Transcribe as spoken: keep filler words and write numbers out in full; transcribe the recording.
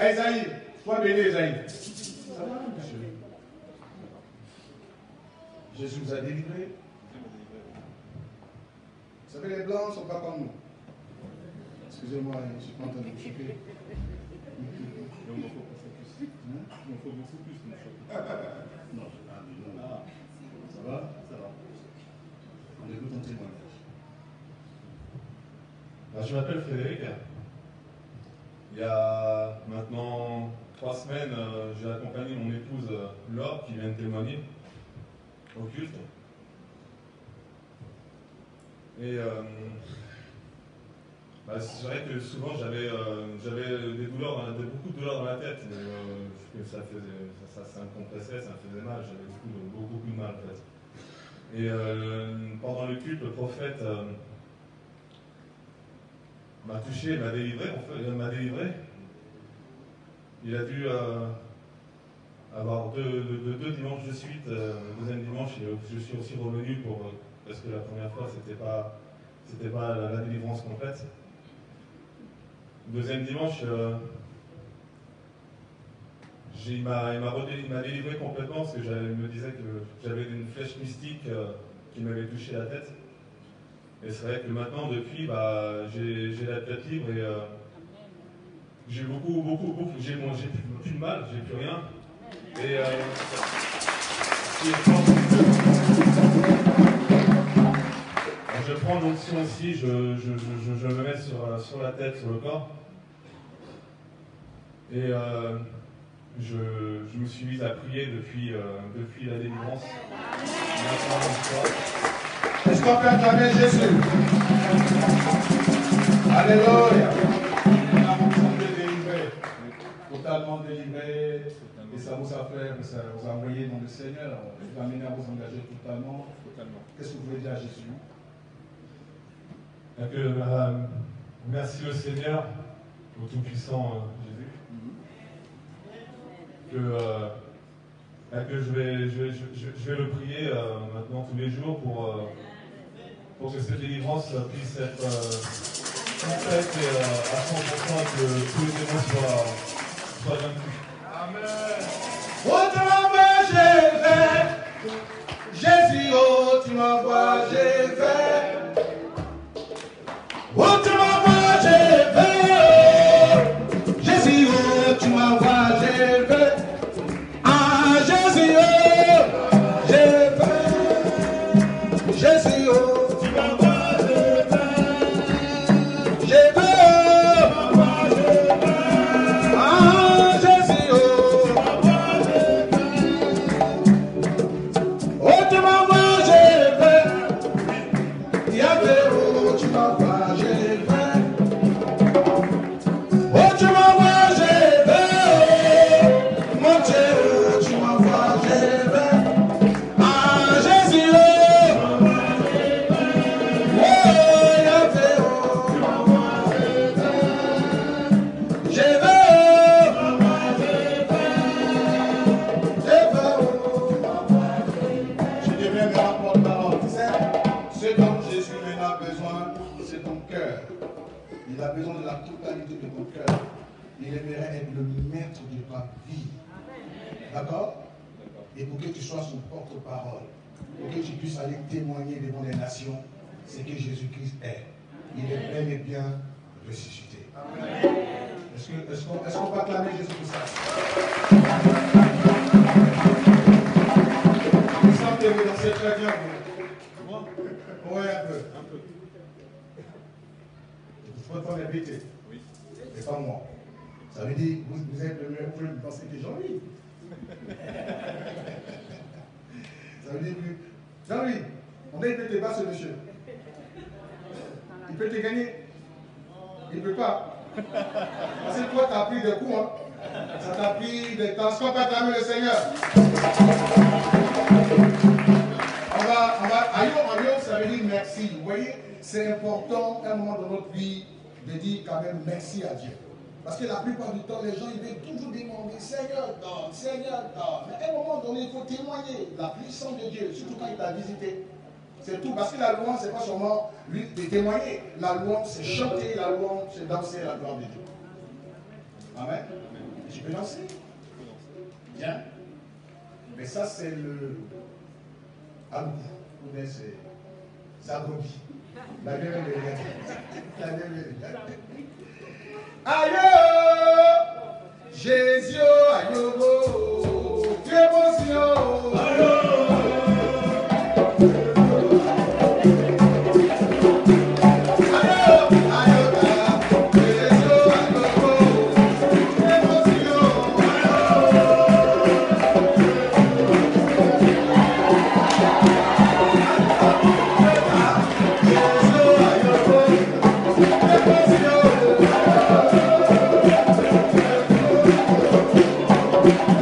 Ah, Esaïe, sois béni, Esaïe. Ça va, monsieur? Jésus vous a délivré. Vous savez, les blancs ne sont pas comme nous. Excusez-moi, je ne suis pas en train de me choquer. Il en faut plus. Il en faut beaucoup plus de choquer. Non, ah, non. Ah. Ça va? Ça va. On écoute ton témoignage. Alors, je m'appelle Frédéric. Il y a maintenant trois semaines, euh, j'ai accompagné mon épouse euh, Laure qui vient de témoigner au culte. Et euh, bah, c'est vrai que souvent j'avais euh, des douleurs, dans la, beaucoup de douleurs dans la tête. Et, euh, ça, faisait, ça, ça, ça me compressait, ça me faisait mal, j'avais beaucoup de, beaucoup, beaucoup de mal en fait. Et euh, pendant le culte, le prophète euh, m'a touché, m'a délivré, en fait, m'a délivré. Il a dû euh, avoir deux, deux, deux dimanches de suite. Euh, le deuxième dimanche, je suis aussi revenu pour, parce que la première fois, c'était pas, c'était pas la, la délivrance complète. Le deuxième dimanche, euh, il m'a délivré complètement parce que je me disais que j'avais une flèche mystique euh, qui m'avait touché la tête. Et c'est vrai que maintenant, depuis, bah, j'ai la tête libre et euh, j'ai beaucoup, beaucoup, beaucoup, j'ai plus, plus de mal, j'ai plus rien. Et euh, je prends l'onction aussi, je, je, je, je me mets sur, sur la tête, sur le corps. Et euh, je, je me suis mis à prier depuis, euh, depuis la délivrance. Est-ce qu'on peut acclamer Jésus? Alléluia. Vous êtes délivré, totalement délivré, et ça vous a fait, ça vous a envoyé dans le Seigneur, vous a amené à vous engager totalement. totalement. Qu'est-ce que vous voulez dire à Jésus? Que, euh, merci au Seigneur, au Tout-Puissant euh, Jésus, que, euh, que je, vais, je, vais, je, je vais le prier euh, maintenant tous les jours pour, euh, pour que cette délivrance puisse être euh, complète et euh, à cent pour cent, que tous les démons soient, soient vaincus. Amen. Autrement j'ai fait, Jésus, oh, tu m'envoies, j'ai fait. Autrement moi j'ai fait, Jésus, oh, tu m'envoies, j'ai fait. Ah, Jésus, oh, j'ai fait. Jésus, oh, tu m'envoies, j'ai fait. J'ai fait, oh, j'ai fait. Ah, Jésus, oh, tu m'envoies, j'ai fait. Autrement moi j'ai fait, Yahvé, oh, tu m'envoies. Il a besoin de la totalité de ton cœur. Il aimerait être le maître de ta vie. D'accord? Et pour que tu sois son porte-parole, pour que tu puisses aller témoigner devant les nations, c'est que Jésus-Christ est. Il est bel et bien ressuscité. Est-ce qu'on est qu'on, est qu'on peut acclamer Jésus pour ça? Vous sentez que vous dansez très bien, vous? Moi? Oui, un peu. Un peu. Votre femme est bêtée. Oui. Et pas moi. Ça veut dire, vous, vous êtes le meilleur, vous pouvez penser que Jean-Louis. Ça veut dire que, Jean-Louis, on a été pas ce monsieur. Il peut te gagner. Il ne peut pas. Parce que toi, tu as pris des coups. Hein. Ça t'a pris des temps. Est-ce qu'on peut acclamer le Seigneur? On va, on va, aïe, aïe, ça veut dire merci. Vous voyez, c'est important à un moment de notre vie de dire quand même merci à Dieu. Parce que la plupart du temps, les gens ils veulent toujours demander Seigneur donne, Seigneur donne. Mais à un moment donné, il faut témoigner la puissance de Dieu, surtout quand il t'a visité. C'est tout. Parce que la louange, ce n'est pas seulement lui de témoigner. La louange, c'est chanter, la louange, c'est danser la gloire de Dieu. Amen. Tu peux danser. Bien. Mais ça, c'est le Abou. Ou bien c'est Zagobi. La même est la même est aïe, Jésus, aïe, émotion. Thank you.